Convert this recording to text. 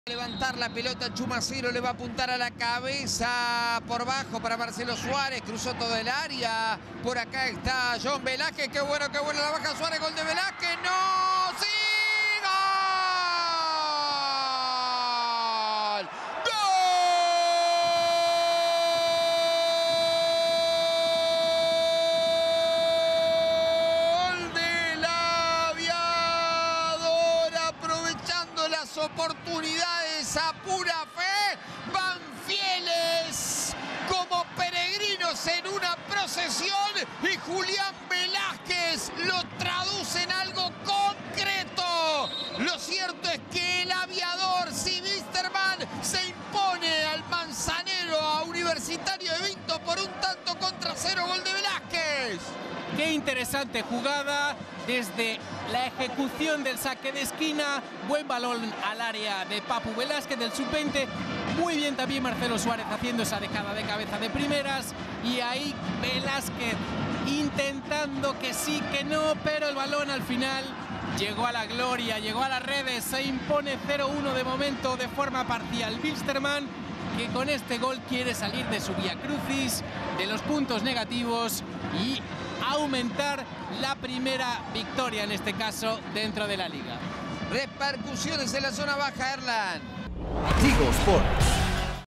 Levantar la pelota, Chumacero le va a apuntar a la cabeza por bajo para Marcelo Suárez, cruzó todo el área, por acá está John Velázquez, qué bueno la baja Suárez, gol de Velázquez, ¡no! ¡Sí! ¡Gol! ¡Gol del Aviador! Aprovechando las oportunidades a pura fe, van fieles como peregrinos en una procesión y Julián Velázquez lo traduce en algo concreto. Lo cierto es que el Aviador, si Wisterman, se impone al Manzanero, a Universitario de Vinto por 1-0, gol de Velázquez. Qué interesante jugada desde la ejecución del saque de esquina, buen balón al área de Papu Velázquez del sub-20, muy bien también Marcelo Suárez haciendo esa dejada de cabeza de primeras y ahí Velázquez intentando que sí, que no, pero el balón al final llegó a la gloria, llegó a las redes, se impone 0-1 de momento de forma parcial Wisterman, que con este gol quiere salir de su vía crucis, de los puntos negativos y aumentar la primera victoria, en este caso, dentro de la liga. Repercusiones en la zona baja, Erlan. Tigo Sports.